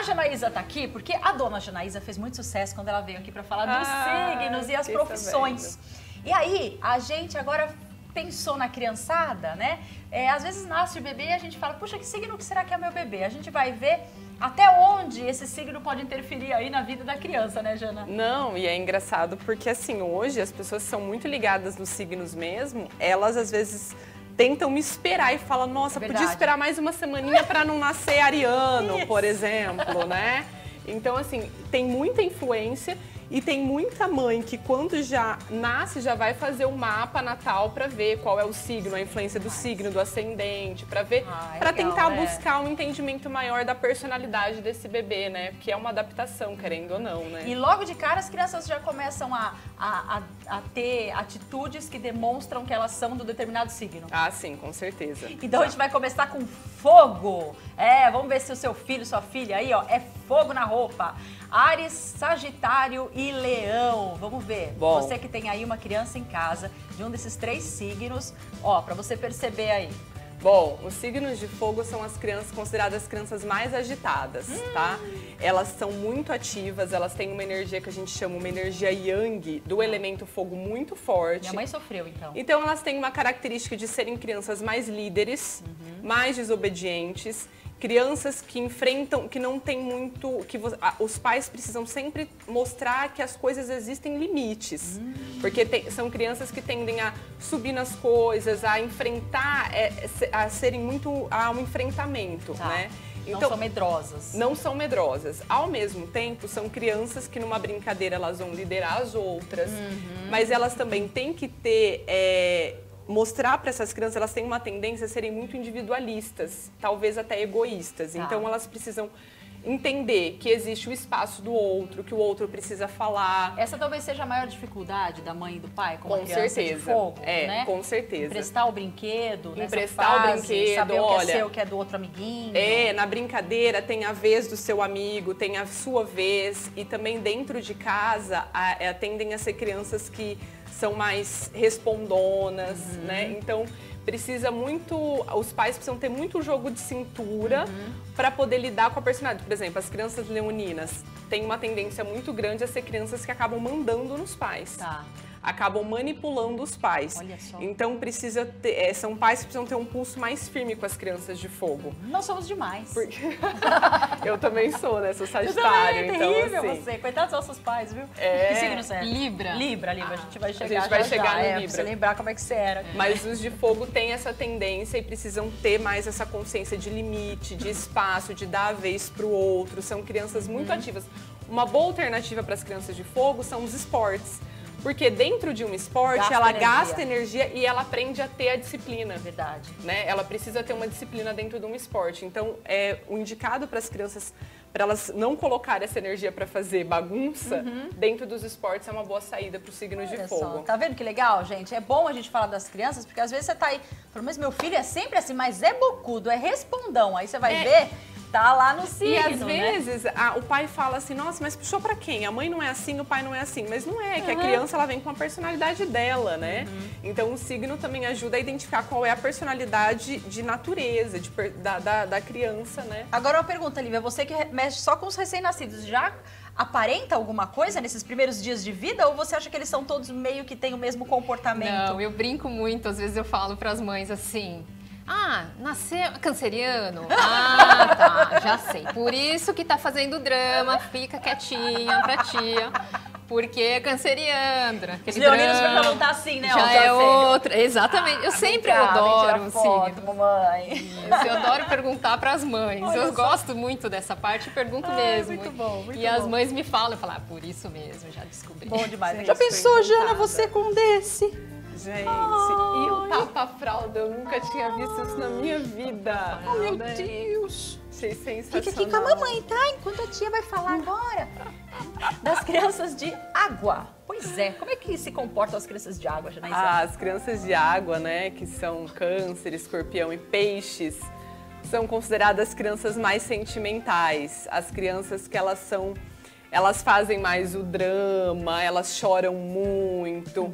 Janaísa tá aqui porque a dona Janaísa fez muito sucesso quando ela veio aqui para falar dos signos e as profissões. E aí, a gente agora pensou na criançada, né? Às vezes nasce o bebê e a gente fala, puxa, que signo que será que é meu bebê? A gente vai ver até onde esse signo pode interferir aí na vida da criança, né, Jana? Não, e é engraçado porque, assim, hoje as pessoas são muito ligadas nos signos mesmo, elas às vezes tentam me esperar e falam, nossa, podia esperar mais uma semaninha para não nascer ariano, por exemplo, né? Então, assim, tem muita influência. E tem muita mãe que quando já nasce, já vai fazer o mapa natal para ver qual é o signo, a influência do signo, do ascendente, para ver, para tentar buscar um entendimento maior da personalidade desse bebê, né? Porque é uma adaptação, querendo ou não, né? E logo de cara as crianças já começam a ter atitudes que demonstram que elas são do determinado signo. Ah, sim, com certeza. Então a gente vai começar com fogo. Vamos ver se o seu filho, sua filha aí, ó, é fogo na roupa. Áries, Sagitário e Leão. Vamos ver. Bom. Você que tem aí uma criança em casa de um desses 3 signos, ó, pra você perceber aí. Bom, os signos de fogo são as crianças consideradas as crianças mais agitadas, tá? Elas são muito ativas, elas têm uma energia que a gente chama uma energia yang, do elemento fogo muito forte. Minha mãe sofreu, então. Então elas têm uma característica de serem crianças mais líderes, mais desobedientes, crianças que enfrentam, que não tem muito, os pais precisam sempre mostrar que as coisas existem limites, porque são crianças que tendem a subir nas coisas, a enfrentar, a serem muito, a um enfrentamento, né? Então, não são medrosas. Não são medrosas. Ao mesmo tempo, são crianças que numa brincadeira elas vão liderar as outras, mas elas também têm que ter... mostrar para essas crianças, elas têm uma tendência a serem muito individualistas, talvez até egoístas. Então elas precisam entender que existe o espaço do outro, que o outro precisa falar. Essa talvez seja a maior dificuldade da mãe e do pai com a criança certeza. De fogo, né? Com certeza. Emprestar o brinquedo, emprestar o brinquedo, saber o que é seu, o que é do outro amiguinho. Na brincadeira tem a vez do seu amigo, tem a sua vez, e também dentro de casa tendem a ser crianças que são mais respondonas, né? Então, os pais precisam ter muito jogo de cintura para poder lidar com a personalidade. Por exemplo, as crianças leoninas têm uma tendência muito grande a ser crianças que acabam mandando nos pais. Acabam manipulando os pais. Olha só. Então são pais que precisam ter um pulso mais firme com as crianças de fogo. Nós somos demais. Porque eu também sou, né? Sou Sagitário. É terrível você. Coitados dos nossos pais, viu? Que signo você é? Libra. Libra. A gente vai chegar, a gente vai chegar no Libra. Pra você lembrar como é que você era. Mas os de fogo têm essa tendência e precisam ter mais essa consciência de limite, de espaço, de dar a vez pro outro. São crianças muito ativas. Uma boa alternativa para as crianças de fogo são os esportes. Porque dentro de um esporte, ela gasta energia e ela aprende a ter a disciplina. Verdade. Né? Ela precisa ter uma disciplina dentro de um esporte. Então, o indicado para as crianças, para elas não colocarem essa energia para fazer bagunça, dentro dos esportes é uma boa saída para os signos de fogo. Tá vendo que legal, gente? É bom a gente falar das crianças, porque às vezes você tá aí falando, mas meu filho é sempre assim, mas é bocudo, é respondão. Aí você vai ver... Tá lá no signo, e às vezes o pai fala assim, nossa, mas puxou pra quem? A mãe não é assim, o pai não é assim. Mas não é, que a criança ela vem com a personalidade dela, né? Então o signo também ajuda a identificar qual é a personalidade de natureza da criança, né? Agora uma pergunta, Lívia, você que mexe só com os recém-nascidos, já aparenta alguma coisa nesses primeiros dias de vida? Ou você acha que eles são todos meio que têm o mesmo comportamento? Não, eu brinco muito, às vezes eu falo pras mães assim... nasceu canceriano? Tá, já sei. Por isso que tá fazendo drama, fica quietinha pra tia. Porque é canceriana. Os leoninos vão estar assim, né? Já é outra. Exatamente. Eu sempre adoro o signo. Mamãe. Eu adoro perguntar pras mães. Eu gosto muito dessa parte e pergunto mesmo. Muito bom, muito E as mães me falam, eu falo, por isso mesmo, já descobri. Bom demais. Já pensou, Jana, você com desse? Gente, e o tapa-fralda? Eu nunca tinha visto isso na minha vida. Oh, meu Deus. Achei sensacional. Fica aqui com a mamãe, tá? Enquanto a tia vai falar agora das crianças de água. Pois é, como é que se comportam as crianças de água, Janaísa? As crianças de água, né, que são Câncer, Escorpião e Peixes, são consideradas crianças mais sentimentais. As crianças que elas fazem mais o drama, elas choram muito.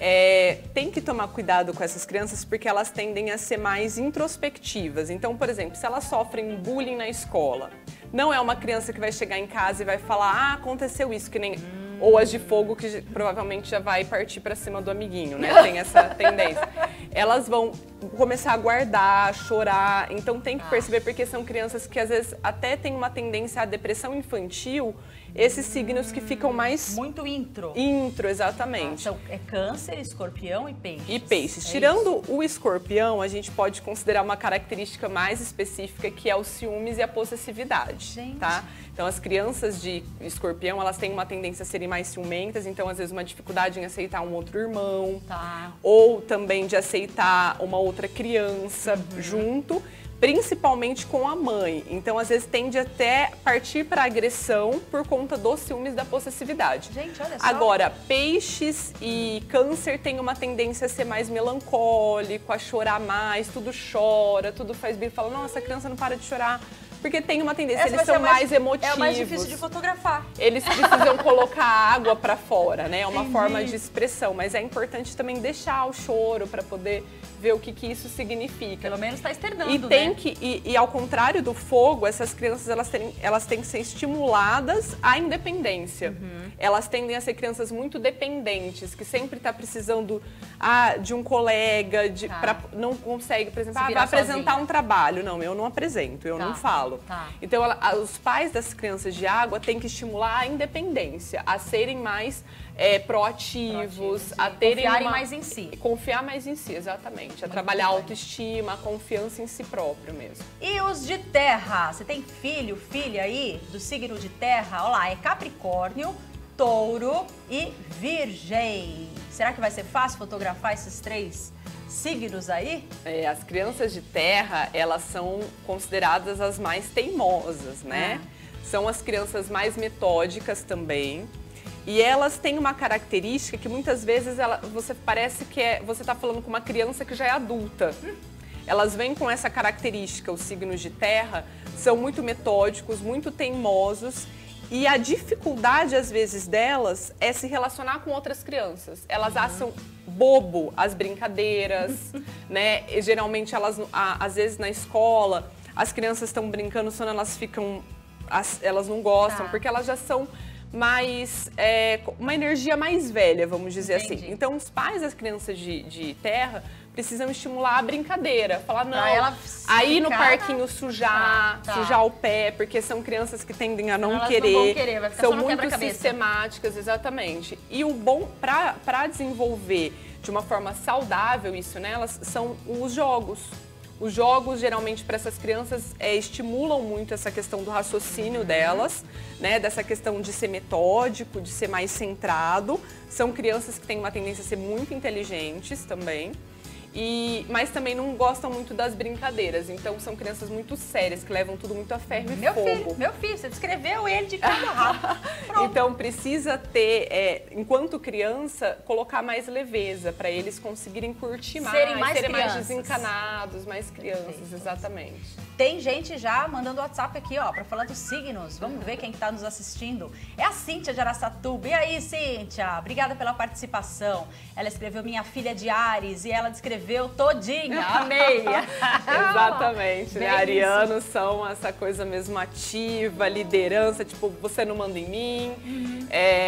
Tem que tomar cuidado com essas crianças porque elas tendem a ser mais introspectivas. Então, por exemplo, se elas sofrem bullying na escola, Não é uma criança que vai chegar em casa e vai falar, ah, aconteceu isso, que nem... Ou as de fogo, que provavelmente já vai partir para cima do amiguinho, né? Tem essa tendência. Elas vão começar a guardar, chorar. Então tem que perceber, porque são crianças que às vezes até têm uma tendência à depressão infantil, esses signos que ficam mais... Muito intro. Intro, exatamente. Então, é câncer, escorpião e peixes. E peixes. Tirando o escorpião, a gente pode considerar uma característica mais específica, que é o ciúmes e a possessividade, tá? Então, as crianças de escorpião, elas têm uma tendência a serem mais ciumentas, então, às vezes, uma dificuldade em aceitar um outro irmão, ou também de aceitar uma outra criança junto, principalmente com a mãe. Então, às vezes, tende até partir para agressão por conta dos ciúmes da possessividade. Gente, olha só. Agora, peixes e câncer têm uma tendência a ser mais melancólico, a chorar mais, tudo chora, tudo faz bem. Fala, nossa, a criança não para de chorar. Porque tem uma tendência, eles são mais emotivos. É mais difícil de fotografar. Eles precisam colocar água para fora, né? É uma forma de expressão, mas é importante também deixar o choro para poder ver o que isso significa. Pelo menos está externando, e tem e ao contrário do fogo, essas crianças elas têm que ser estimuladas à independência. Elas tendem a ser crianças muito dependentes, que sempre está precisando de um colega, não consegue, por exemplo, vai apresentar um trabalho. Não, eu não apresento, eu não falo. Então, os pais das crianças de água têm que estimular a independência, a serem mais proativos, a terem confiarem mais em si. Confiar mais em si, exatamente. A trabalhar a autoestima, a confiança em si próprio mesmo. E os de terra? Você tem filho, filha aí do signo de terra? Olha lá, é Capricórnio, Touro e Virgem. Será que vai ser fácil fotografar esses 3 signos aí? As crianças de terra, elas são consideradas as mais teimosas, né? São as crianças mais metódicas também. E elas têm uma característica que muitas vezes você parece que você está falando com uma criança que já é adulta. Elas vêm com essa característica, os signos de terra, são muito metódicos, muito teimosos. E a dificuldade, às vezes, delas é se relacionar com outras crianças. Elas acham bobo as brincadeiras, né? E, geralmente, às vezes, na escola, as crianças estão brincando, só elas não gostam, porque elas já são mais... uma energia mais velha, vamos dizer assim. Então, os pais das crianças de terra precisam estimular a brincadeira. Falar, não, aí no parquinho sujar o pé, porque são crianças que tendem a não querer. Não vão querer, vai ficar são só no muito sistemáticas, exatamente. E o bom, para desenvolver de uma forma saudável isso nelas, são os jogos. Os jogos, geralmente, para essas crianças, estimulam muito essa questão do raciocínio delas, né? Dessa questão de ser metódico, de ser mais centrado. São crianças que têm uma tendência a ser muito inteligentes também. Mas também não gostam muito das brincadeiras. Então, são crianças muito sérias, que levam tudo muito a ferro e fogo. Meu filho, você descreveu ele de cabo a rabo. Então, precisa ter, enquanto criança, colocar mais leveza, para eles conseguirem curtir mais, serem mais desencanados, mais crianças, exatamente. Tem gente já mandando WhatsApp aqui, ó, para falar dos signos. Vamos ver quem está nos assistindo. É a Cíntia de Araçatuba. E aí, Cíntia? Obrigada pela participação. Ela escreveu Minha Filha de Ares e ela descreveu todinha. Amei! Exatamente, né? Arianos são essa coisa mesmo ativa, liderança, tipo, você não manda em mim,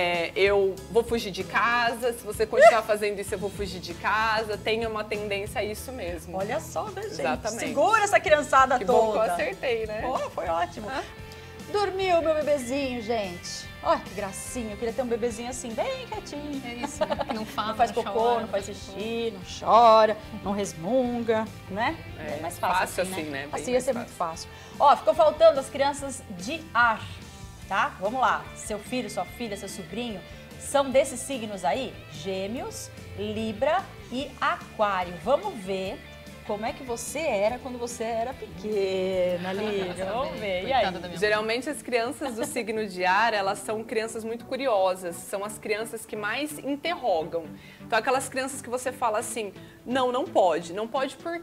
eu vou fugir de casa, se você continuar fazendo isso, eu vou fugir de casa. Tem uma tendência a isso mesmo. Olha só, né, gente? Exatamente. Segura essa criançada toda. Bom que eu acertei, né? Oh, foi ótimo. Dormiu meu bebezinho, gente. Olha que gracinha, eu queria ter um bebezinho assim, bem quietinho. É isso, não fala, não faz cocô, não faz xixi, não chora, não resmunga, né? É mais fácil assim, né? Assim ia ser muito fácil. Ó, ficou faltando as crianças de ar, tá? Vamos lá, seu filho, sua filha, seu sobrinho, são desses signos aí? Gêmeos, Libra e Aquário. Vamos ver como é que você era quando você era pequena, Lívia. Vamos ver. E aí? Geralmente as crianças do signo de ar, elas são crianças muito curiosas. São as crianças que mais interrogam. Então aquelas crianças que você fala assim, não pode. Não pode por quê?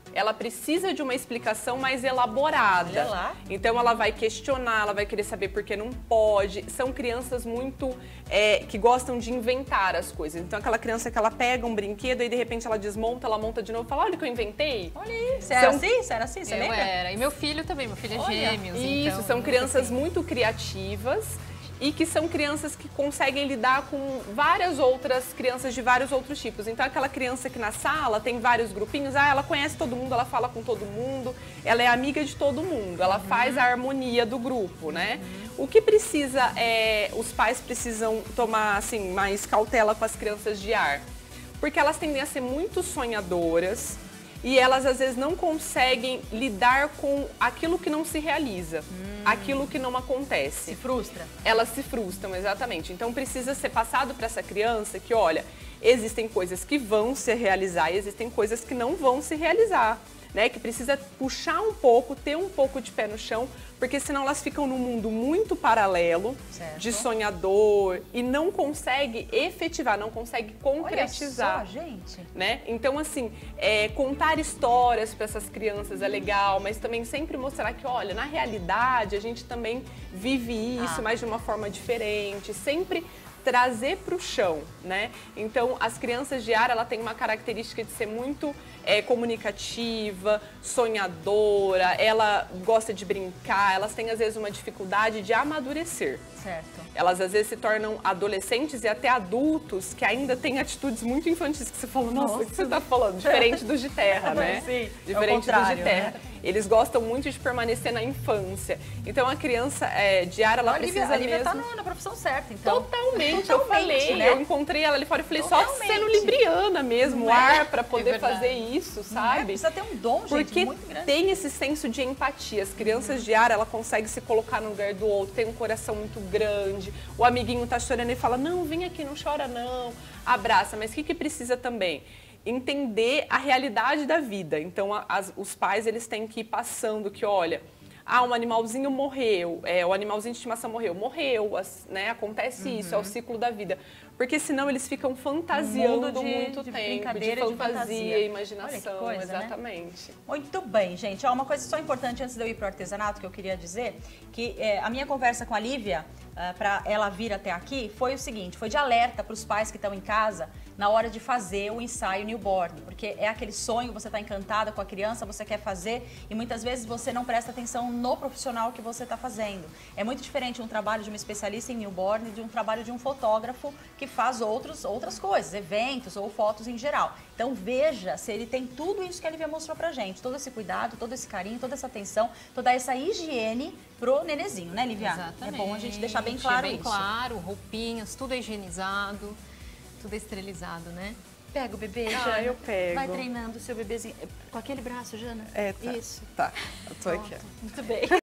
ela precisa de uma explicação mais elaborada. Olha lá. Então ela vai questionar, ela vai querer saber por que não pode. São crianças muito que gostam de inventar as coisas. Então aquela criança que ela pega um brinquedo e de repente ela desmonta, ela monta de novo e fala, olha o que eu inventei. Olha aí, você era assim? Você era assim? Você lembra? Era. E meu filho também, meu filho é gêmeos. Isso, então, são crianças muito criativas. E que são crianças que conseguem lidar com várias outras crianças de vários outros tipos. Então, aquela criança que na sala tem vários grupinhos, ela conhece todo mundo, ela fala com todo mundo, ela é amiga de todo mundo, ela faz a harmonia do grupo, né? O que precisa os pais precisam tomar, assim, mais cautela com as crianças de ar. Porque elas tendem a ser muito sonhadoras, e elas, às vezes, não conseguem lidar com aquilo que não se realiza, aquilo que não acontece. Se frustra? Elas se frustram, exatamente. Então, precisa ser passado para essa criança que, olha, existem coisas que vão se realizar e existem coisas que não vão se realizar. Né, que precisa puxar um pouco, ter um pouco de pé no chão, porque senão elas ficam num mundo muito paralelo, de sonhador, e não consegue efetivar, não consegue concretizar. Olha só, gente. Né? Então, assim, contar histórias para essas crianças é legal, mas também sempre mostrar que, olha, na realidade a gente também vive isso, mas de uma forma diferente, sempre trazer para o chão, né? Então, as crianças de ar, ela tem uma característica de ser muito comunicativa, sonhadora, ela gosta de brincar, elas têm, às vezes, uma dificuldade de amadurecer. Certo. Elas, às vezes, se tornam adolescentes e até adultos que ainda têm atitudes muito infantis, que você fala, nossa, o que você está falando? Diferente dos de terra, né? Sim, diferente dos de terra. Né? Eles gostam muito de permanecer na infância. Então, a criança de ar, ela precisa a Lívia mesmo... tá na profissão certa, então. Totalmente, eu falei. Né? Eu encontrei ela ali fora e falei, só sendo libriana mesmo, o ar para poder fazer isso, sabe? Precisa ter um dom, gente, porque muito grande. tem esse senso de empatia. As crianças de ar, ela consegue se colocar no lugar do outro, tem um coração muito grande. O amiguinho tá chorando e fala, não, vem aqui, não chora não. Abraça, mas o que precisa também? Entender a realidade da vida. Então, os pais, eles têm que ir passando que, olha, um animalzinho morreu, o animalzinho de estimação morreu, né? Acontece isso, é o ciclo da vida. Porque senão eles ficam fantasiando muito tempo, de fantasia, imaginação. Olha que coisa, exatamente. Né? Muito bem, gente. Uma coisa só importante antes de eu ir para o artesanato que eu queria dizer, que a minha conversa com a Lívia, para ela vir até aqui, foi o seguinte, foi de alerta para os pais que estão em casa na hora de fazer o ensaio newborn, porque é aquele sonho, você está encantada com a criança, você quer fazer e muitas vezes você não presta atenção no profissional que você está fazendo. É muito diferente um trabalho de uma especialista em newborn de um trabalho de um fotógrafo que faz outras coisas, eventos ou fotos em geral. Então veja se ele tem tudo isso que a Lívia mostrou pra gente, todo esse cuidado, todo esse carinho, toda essa atenção, toda essa higiene pro nenezinho, né, Lívia? Exatamente. É bom a gente deixar bem claro isso. Bem claro, roupinhas, tudo é higienizado. Tudo esterilizado, né? Pega o bebê, Jana. Eu pego. Vai treinando o seu bebezinho. Com aquele braço, Jana? Tá. Isso. Tá, eu tô aqui. Muito bem.